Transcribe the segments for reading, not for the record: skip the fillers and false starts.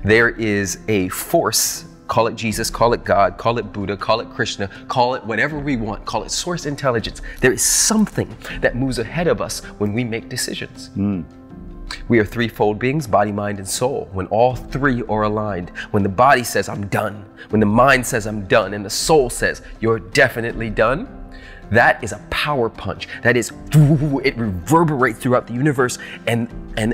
There is a force, call it Jesus, call it God, call it Buddha, call it Krishna, call it whatever we want, call it source intelligence. There is something that moves ahead of us when we make decisions. We are threefold beings, body, mind, and soul. When all three are aligned, when the body says, I'm done, when the mind says, I'm done, and the soul says, you're definitely done, that is a power punch. That is, it reverberates throughout the universe, and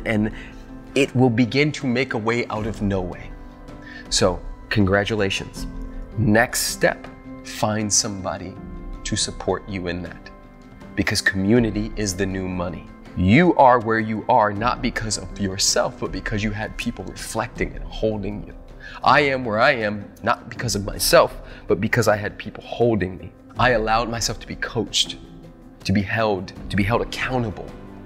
it will begin to make a way out of no way. So, congratulations. Next step, find somebody to support you in that. Because community is the new money. You are where you are not because of yourself, but because you had people reflecting and holding you. I am where I am not because of myself, but because I had people holding me. I allowed myself to be coached, to be held accountable.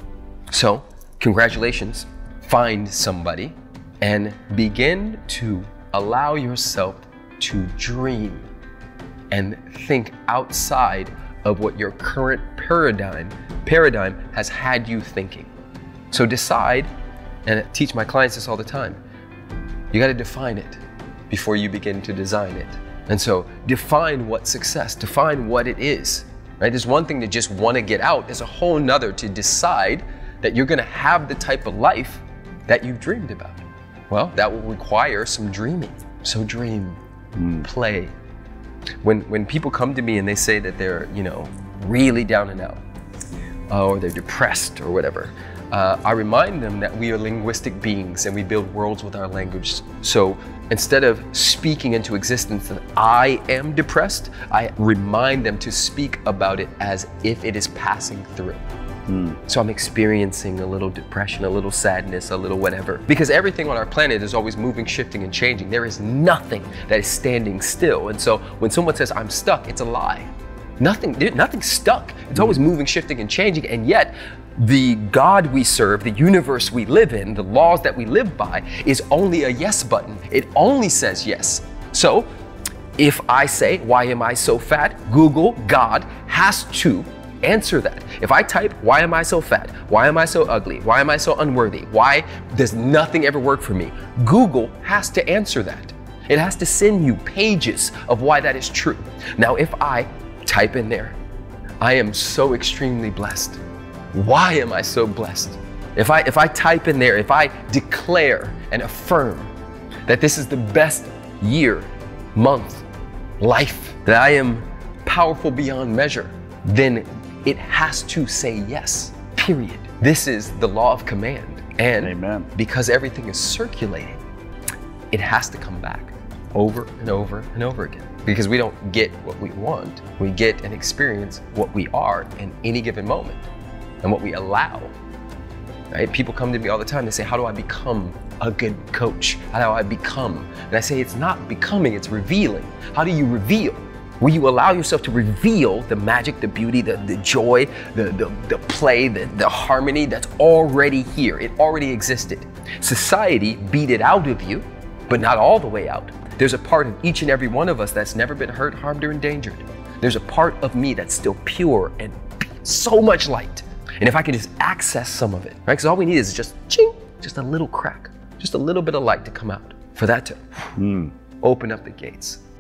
So, congratulations. Find somebody and begin to allow yourself to dream and think outside of what your current paradigm has had you thinking. So decide, and I teach my clients this all the time, you got to define it before you begin to design it. And so define what success, define what it is, right? There's one thing to just want to get out. There's a whole nother to decide that you're going to have the type of life that you've dreamed about. Well, that will require some dreaming. So dream, play. When people come to me and they say that they're, really down and out, or they're depressed or whatever, I remind them that we are linguistic beings and we build worlds with our language. So instead of speaking into existence that I am depressed, I remind them to speak about it as if it is passing through. So I'm experiencing a little depression, a little sadness, a little whatever. Because everything on our planet is always moving, shifting, and changing. There is nothing that is standing still. And so when someone says, I'm stuck, it's a lie. Nothing's stuck. It's always moving, shifting, and changing. And yet, the God we serve, the universe we live in, the laws that we live by, is only a yes button. It only says yes. So if I say, why am I so fat? Google, God, has to answer that. If I type, why am I so fat? Why am I so ugly? Why am I so unworthy? Why does nothing ever work for me? Google has to answer that. It has to send you pages of why that is true. Now, if I type in there, I am so extremely blessed. Why am I so blessed? If I type in there, if I declare and affirm that this is the best year, month, life, that I am powerful beyond measure, then it has to say yes, period. This is the law of command. And Amen. Because everything is circulating, it has to come back over and over and over again. Because we don't get what we want, we get and experience what we are in any given moment and what we allow, right? People come to me all the time, they say, how do I become a good coach? How do I become? And I say, it's not becoming, it's revealing. How do you reveal? Will you allow yourself to reveal the magic, the beauty, the joy, the play, the harmony that's already here? It already existed. Society beat it out of you, but not all the way out. There's a part of each and every one of us that's never been hurt, harmed, or endangered. There's a part of me that's still pure and so much light. And if I can just access some of it, right? Because all we need is just ching, just a little crack, just a little bit of light to come out for that to open up the gates.